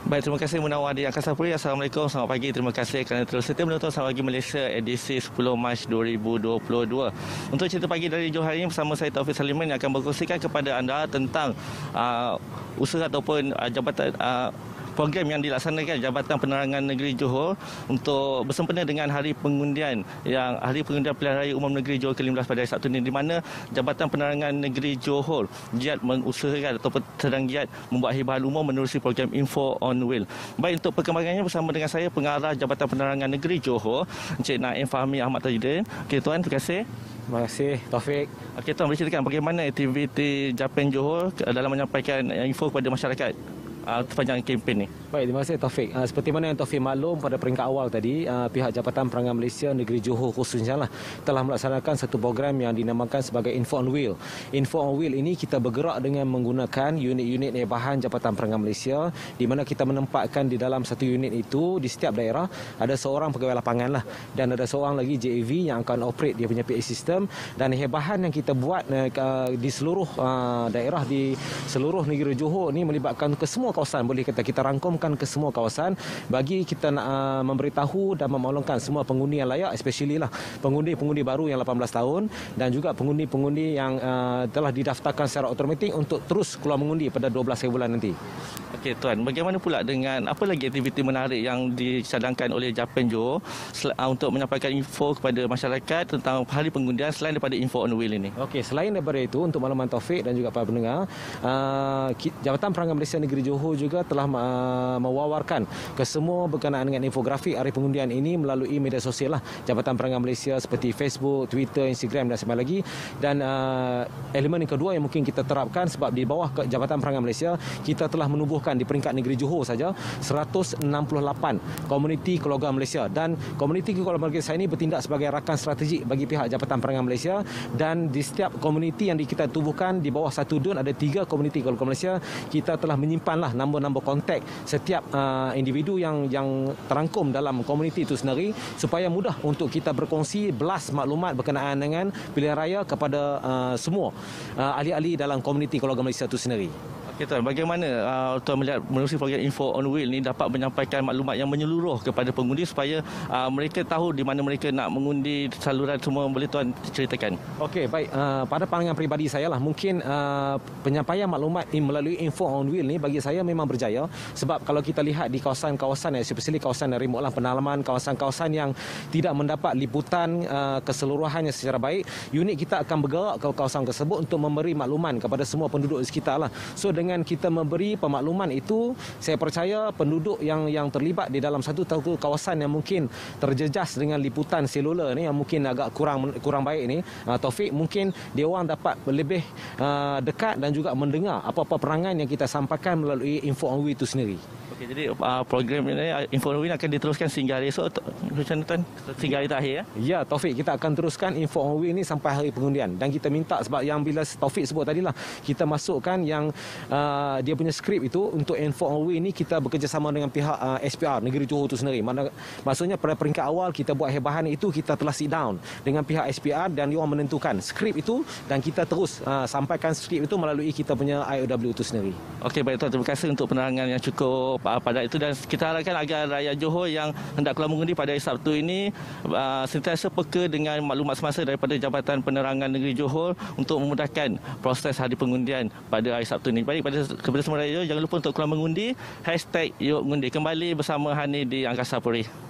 Baik, terima kasih Munawar di Angkasa Puri. Assalamualaikum, selamat pagi. Terima kasih kerana terus setia menonton Selamat Pagi Malaysia edisi 10 Mac 2022. Untuk cerita pagi dari Johor hari ini bersama saya Taufik Saliman yang akan berkongsikan kepada anda tentang usaha ataupun jabatan program yang dilaksanakan Jabatan Penerangan Negeri Johor untuk bersempena dengan Hari Pengundian Pilihan Raya Umum Negeri Johor ke-15 pada hari Sabtu ini, di mana Jabatan Penerangan Negeri Johor giat mengusahakan ataupun sedang giat membuat hibahan umum menerusi program Info on Wheel. Baik, untuk perkembangannya bersama dengan saya Pengarah Jabatan Penerangan Negeri Johor, Encik Naim Fahmi Ahmad Tajuddin. Okey tuan, terima kasih. Terima kasih Taufik. Okey tuan, boleh ceritakan bagaimana aktiviti Japan Johor dalam menyampaikan info kepada masyarakat sepanjang kempen ni? Baik, terima kasih Taufik. Seperti mana yang Taufik maklum pada peringkat awal tadi, pihak Jabatan Penerangan Malaysia Negeri Johor khususnya telah melaksanakan satu program yang dinamakan sebagai Info on Wheel. Info on Wheel ini kita bergerak dengan menggunakan unit-unit bahan Jabatan Penerangan Malaysia, di mana kita menempatkan di dalam satu unit itu di setiap daerah ada seorang pegawai lapangan dan ada seorang lagi JAV yang akan operate dia punya PA system, dan bahan yang kita buat di seluruh daerah di seluruh negeri Johor ni melibatkan ke semua kawasan. Boleh kita rangkumkan ke semua kawasan bagi kita nak memberitahu dan memaklumkan semua pengundi yang layak, especially pengundi-pengundi baru yang 18 tahun dan juga pengundi-pengundi yang telah didaftarkan secara automatik untuk terus keluar mengundi pada 12 hari bulan nanti. Okey tuan, bagaimana pula dengan apa lagi aktiviti menarik yang dicadangkan oleh Japan Johor untuk menyampaikan info kepada masyarakat tentang hari pengundian selain daripada Info on Wheel ini? Okey, selain daripada itu, untuk makluman Taufik dan juga para pendengar, Jabatan Penerangan Malaysia Negeri Johor juga telah mewawarkan ke semua berkenaan dengan infografik hari pengundian ini melalui media sosial Jabatan Penerangan Malaysia seperti Facebook, Twitter, Instagram dan sebagainya lagi. Dan elemen yang kedua yang mungkin kita terapkan, sebab di bawah Jabatan Penerangan Malaysia kita telah menubuhkan di peringkat negeri Johor saja 168 komuniti keluarga Malaysia, dan komuniti keluarga Malaysia ini bertindak sebagai rakan strategik bagi pihak Jabatan Penerangan Malaysia. Dan di setiap komuniti yang kita tubuhkan di bawah satu DUN ada 3 komuniti keluarga Malaysia, kita telah menyimpanlah nombor-nombor kontak setiap individu yang terangkum dalam komuniti itu sendiri, supaya mudah untuk kita berkongsi belas maklumat berkenaan dengan pilihan raya kepada semua ahli-ahli dalam komuniti keluarga Malaysia itu sendiri. Okey tuan, bagaimana tuan melihat menerusi program Info on Wheel ni dapat menyampaikan maklumat yang menyeluruh kepada pengundi supaya mereka tahu di mana mereka nak mengundi, saluran semua, boleh tuan ceritakan? Okey, baik. Pada pandangan peribadi saya mungkin penyampaian maklumat melalui Info on Wheel ni bagi saya memang berjaya, sebab kalau kita lihat di kawasan-kawasan, especially kawasan remote pendalaman, kawasan-kawasan yang tidak mendapat liputan keseluruhannya secara baik, unit kita akan bergerak ke kawasan tersebut untuk memberi makluman kepada semua penduduk di sekitar So dengan kita memberi pemakluman itu, saya percaya penduduk yang terlibat di dalam satu kawasan yang mungkin terjejas dengan liputan seluler ni yang mungkin agak kurang baik ni, Taufik, mungkin dia orang dapat lebih dekat dan juga mendengar apa-apa perangan yang kita sampaikan melalui Info on Wheel itu sendiri. Okey, jadi program ini Info on Wheel akan diteruskan sehingga hari esok, macam tuan, sehingga hari terakhir ya? Ya Taufik, kita akan teruskan Info on Wheel ini sampai hari pengundian, dan kita minta, sebab yang bila Taufik sebut tadi kita masukkan yang dia punya skrip itu untuk Info on Wheel ini, kita bekerjasama dengan pihak SPR Negeri Johor itu sendiri. Maksudnya pada peringkat awal kita buat hebahan itu, kita telah sit down dengan pihak SPR dan dia orang menentukan skrip itu, dan kita terus sampaikan skrip itu melalui kita punya IOW itu sendiri. Okey, baik tuan, terima kasih untuk penerangan yang cukup pada itu, dan kita harapkan agar rakyat Johor yang hendak keluar mengundi pada hari Sabtu ini sentiasa peka dengan maklumat semasa daripada Jabatan Penerangan Negeri Johor untuk memudahkan proses hari pengundian pada hari Sabtu ini. Baik, kepada semua rakyat, jangan lupa untuk keluar mengundi, #YukMengundi. Kembali bersama Hani di Angkasa Puri.